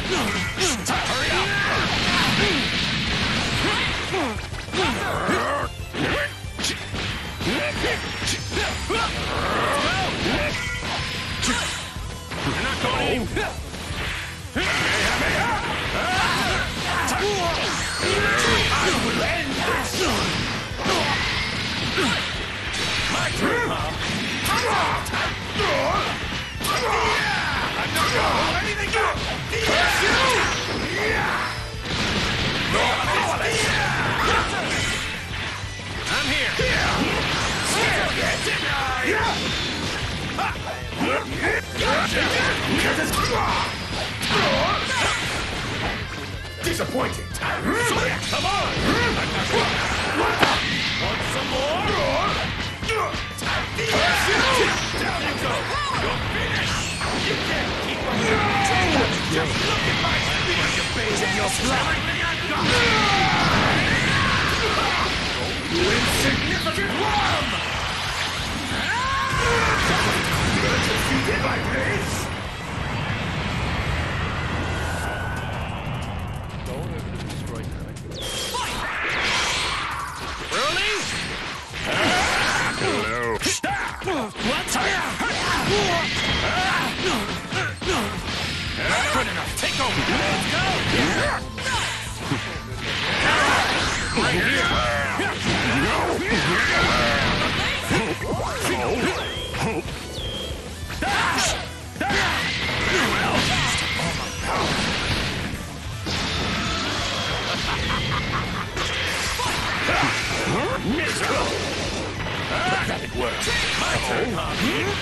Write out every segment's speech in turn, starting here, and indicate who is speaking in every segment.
Speaker 1: Hurry up! You're not going in. I will end this. My turn, Mom. I'm not going to let anything go. I'm here. Disappointing. Come on. Want some more? Down you go. You're finished. You can't keep on. Just look at my speed. You're bathing your blood. You insignificant worm! You're defeated like this?
Speaker 2: Don't ever destroy that.
Speaker 1: Really? Hello. What's up? Good enough. Take over. Let's go. Right here. Miserable. Pathetic work. My turn, huh?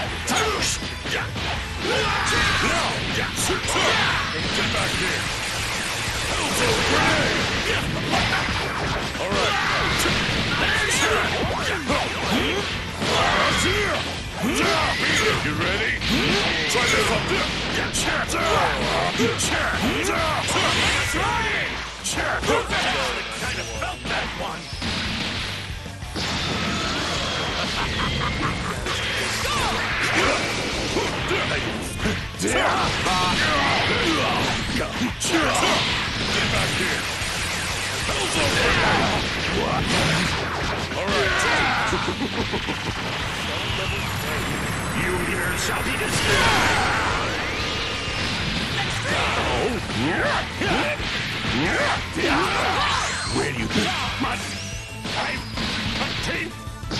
Speaker 1: No! Get back here! All right. You ready? Try this up there! Kind of felt that one! Get back here! All right. You here shall be destroyed! Where do you think? I'm team!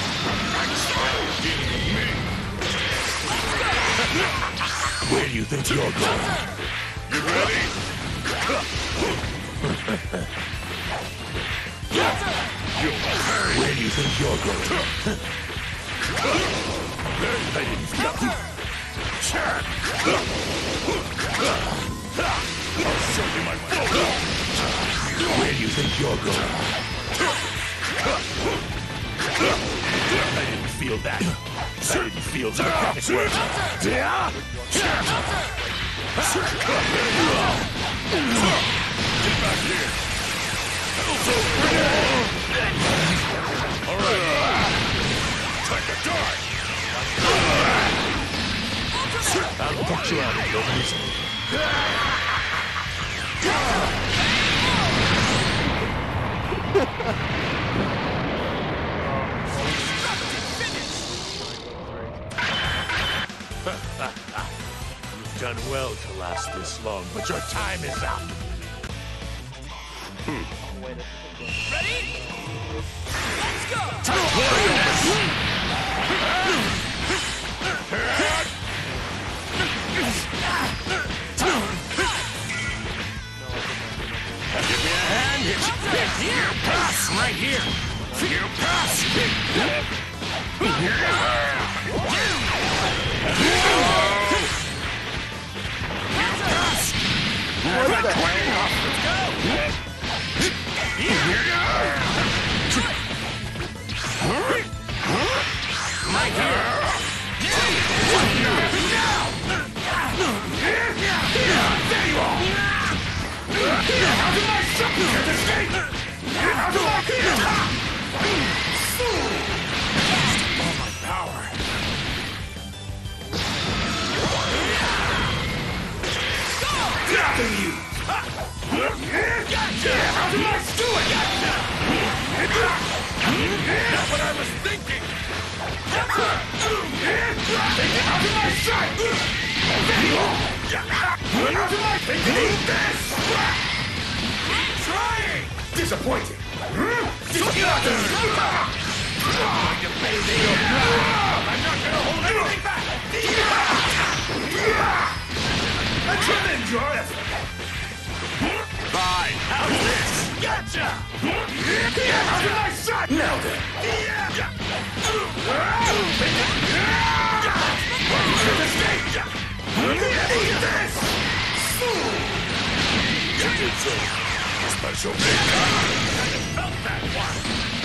Speaker 1: Where do you think you're going? You ready? Where do you think you're going? I didn't stop you. I'll show you my way. Where do you think you're going? I didn't feel that. I didn't feel that. Get back here. All right. Time to die. I'll get you out of your misery. You've done well to last this long, but your time is up.
Speaker 3: Ready? Let's go!
Speaker 1: Give me a hand. Here, pass right here. You pass.
Speaker 4: What the hell?
Speaker 1: Let's go. Right here. There you are. How do I stop you? Escape! How do I get all my power. Nothing you. Gotcha! How do I do it? Gotcha! That's what I was thinking! Out of my sight! Out of my thinking! This! Trying! Disappointing! Disgusting! I'm not gonna hold anything back! I commend your effort! Fine, how's this? Gotcha! Out of my sight! Now then! Eat this! Jai2go! Special big gun! I felt that one!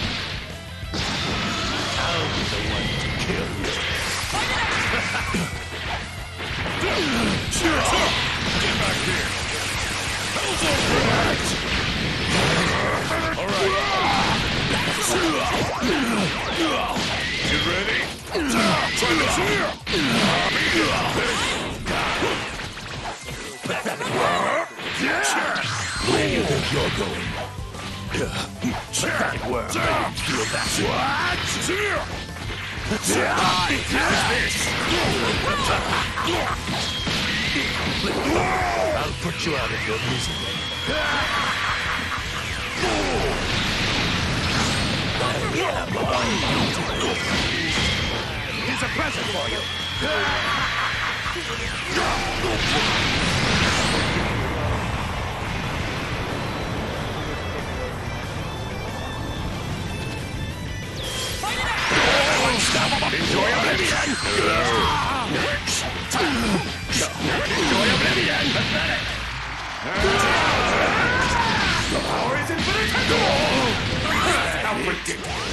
Speaker 1: I'll be the one to kill you. Get back here! Hell's alright! Alright! You ready? Try this here! Where do you think you're going? Pathetic world. I didn't feel that. What? How's this? I'll put you out of your misery. Here's a present for you. Enjoy oblivion! Enjoy oblivion! Pathetic! The power is infinite! How ridiculous!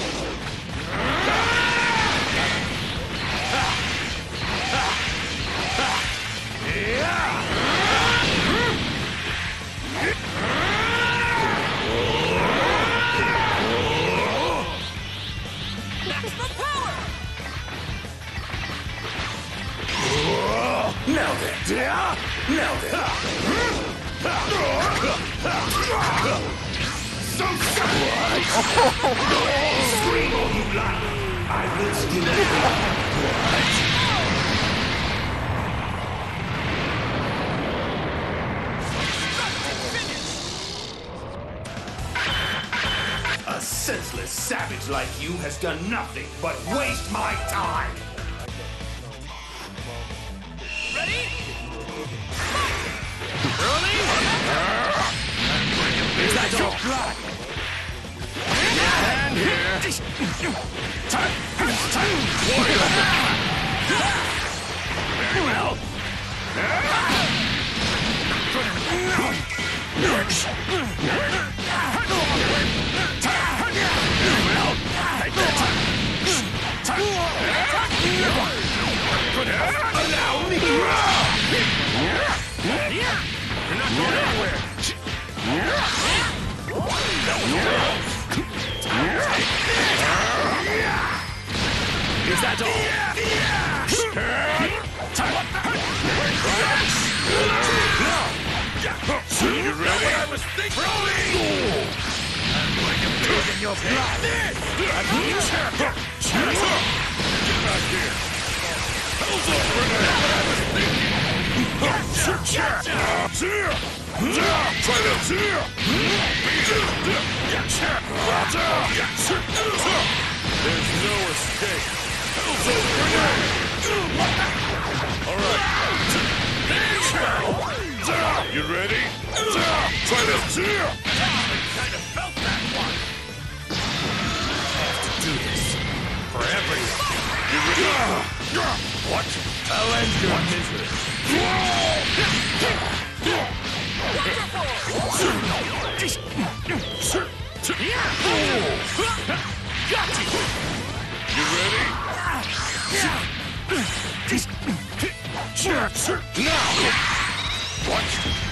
Speaker 1: Now then! Now then! So what? Scream all you like! I will still what? A senseless savage like you has done nothing but waste my time!
Speaker 3: Ready?
Speaker 1: Early? Is that your blood? Hand here. Time. Warrior. Very well. Allow me. You're not going anywhere. Is that all? You ready? I was thinking. I'm going to bleed in your blood. Get back here. Hell's over in there. I was thinking. Try this here! There's no escape! Hell's over there! Alright! You ready? Try this here! I kind of felt that one! I have to do this for everyone! You ready? What? I'll end your misery! You ready? Now! What?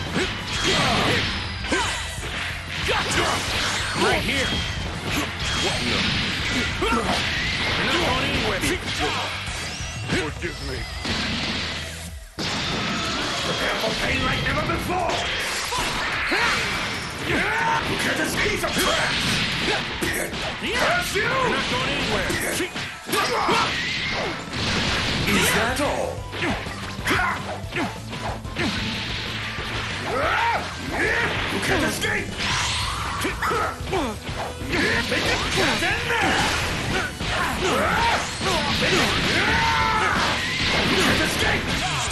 Speaker 1: Gotcha! Right here! What no? You're not going anywhere! Forgive me. Prepare for pain like never before! Piece of trash! Curse you!
Speaker 2: You're not going anywhere.
Speaker 1: Is that all? You can't escape! Get in there! You can't escape!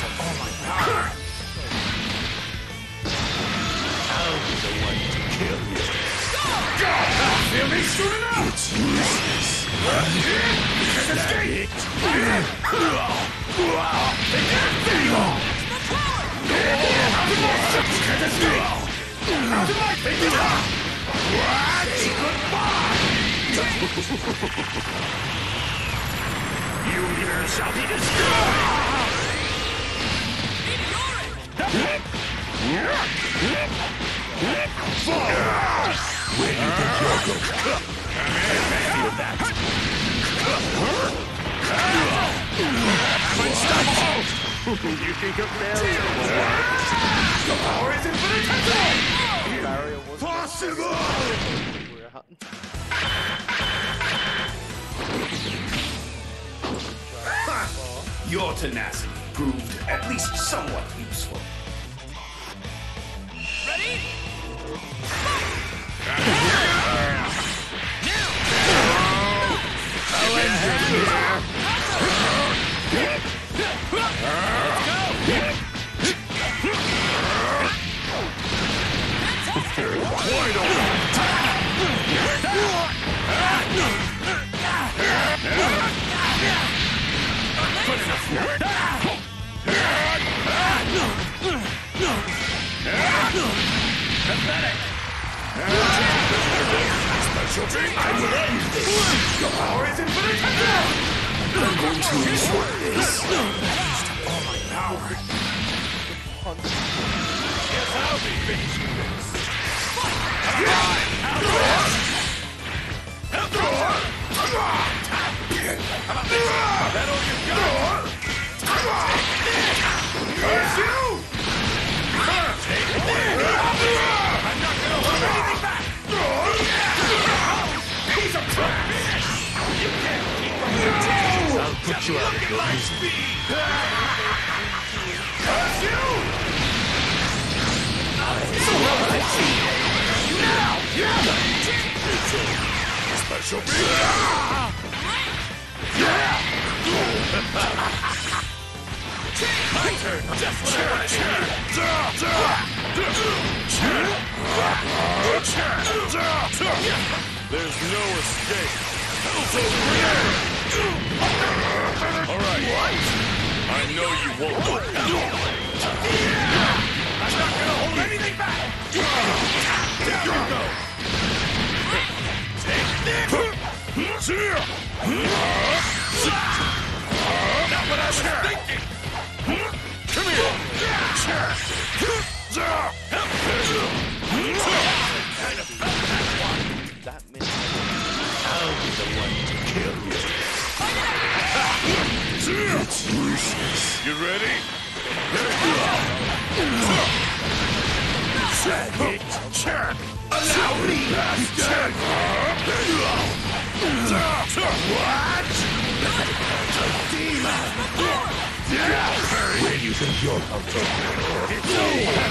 Speaker 2: I'll be the one to kill you.
Speaker 1: Feel me soon enough!
Speaker 4: It's useless.
Speaker 1: You can't escape! You here shall be destroyed!
Speaker 4: Where do you think you're going?
Speaker 1: Feel that! I'm unstoppable! You think a barrier will work? The power is infinitesimal!
Speaker 3: Barrier was
Speaker 1: Possible!
Speaker 3: we're hunting.
Speaker 1: Your tenacity proved at least somewhat useful.
Speaker 3: Ready?
Speaker 1: Special dream, I will end this! Your power is infinitesimal!
Speaker 4: I'm going to enjoy this.
Speaker 1: All my power! Guess I'll be finishing this! That all you got? Curse you! Take it! I'm not gonna hold anything back! Piece of trash! You can't keep up with the
Speaker 2: I'll put you out of your misery.
Speaker 1: Curse you! So what I see you now! Special beam! My turn! Just what I want to hear! There's no escape! Alright. What? I know you won't. I'm not gonna hold anything back! Jai2go! Take this! Not what I was thinking! Come here!
Speaker 3: That means
Speaker 2: I'll be the one to kill you.
Speaker 4: It's useless.
Speaker 1: You ready? Allow me, bastard! What? Demon!
Speaker 4: Where do you think you're going?
Speaker 1: It's over!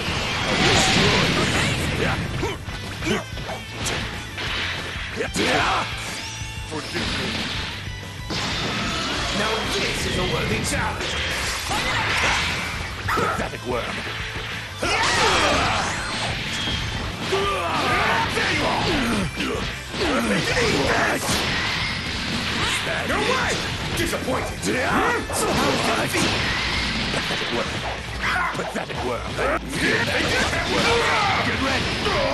Speaker 1: Forgive me. Now this is a worthy challenge!
Speaker 2: Pathetic worm.
Speaker 1: There you are! No way! Disappointed! So how's that feel?
Speaker 2: Pathetic worm. Pathetic worm.
Speaker 1: Get ready!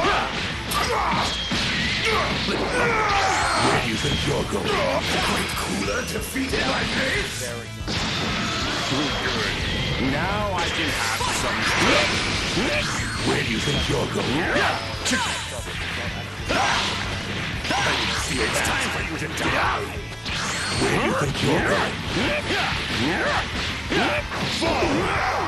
Speaker 4: Where do you think you're going?
Speaker 1: The great cooler defeated like this?
Speaker 2: Too good. Now I can have some.
Speaker 4: Where do you think you're going?
Speaker 2: It's time for you to die.
Speaker 4: Where do you think you're going?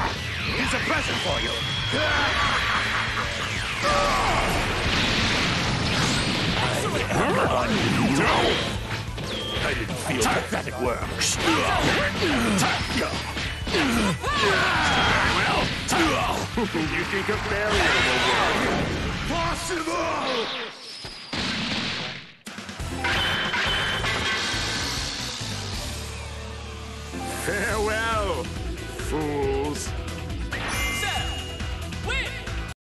Speaker 2: Here's a present for you.
Speaker 4: I didn't feel pathetic works.
Speaker 2: You think a barrier will work?
Speaker 4: Possible!
Speaker 2: Farewell, fools.